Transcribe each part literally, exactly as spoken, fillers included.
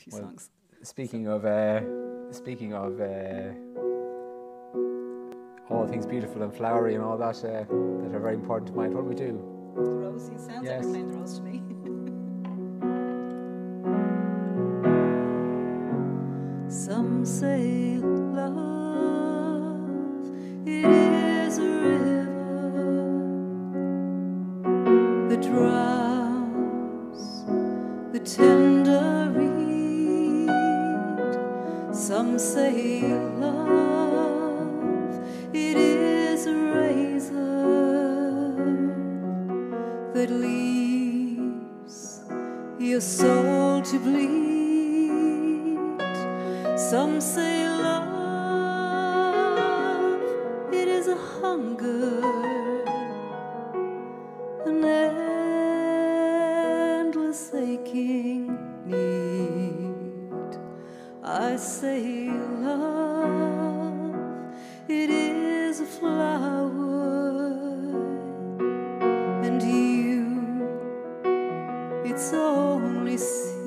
few Well, songs. Speaking of uh, speaking of uh, all things beautiful and flowery and all that uh, that are very important to mind, what do we do? The Rosie sounds like Yes. you're playing the Rose to me. Some say love, it is a river that drowns the tender reed. Some say love, it is a razor that leaves your soul to bleed. Some say love, it is a hunger, an endless aching need. I say love, it is a flower, and you, it's only seed.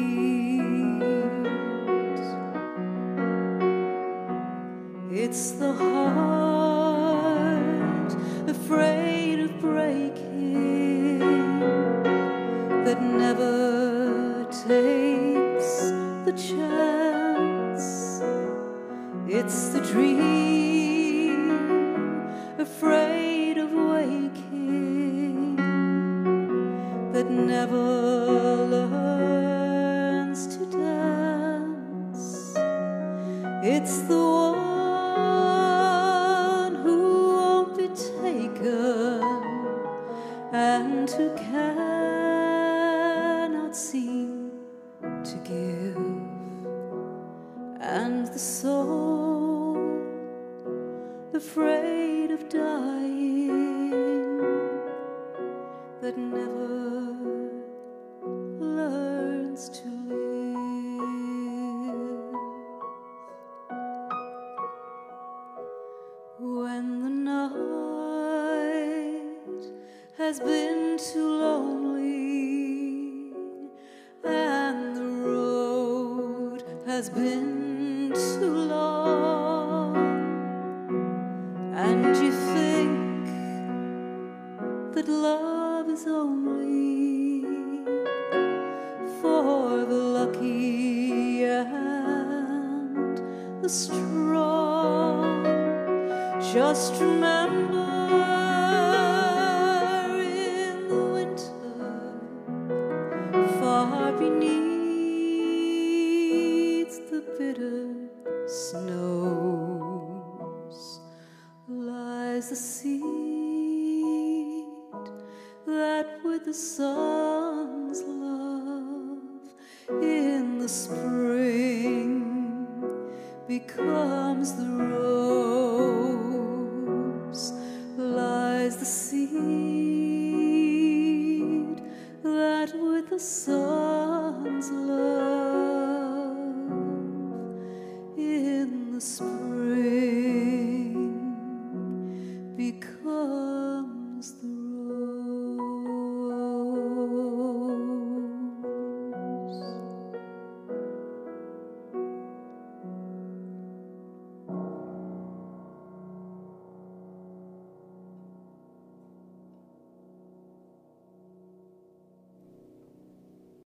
It's the heart afraid of breaking that never takes the chance. It's the dream afraid of waking that never learns to dance. It's the one who won't be taken and who cannot seem to give, and the soul afraid of dying that never learns to live. When the night has been too lonely and the road has been too long, and you think that love is only for the lucky and the strong, just remember in the winter, far beneath the bitter snows, lies the seed that with the sun's love in the spring becomes the rose. Lies the seed that with the sun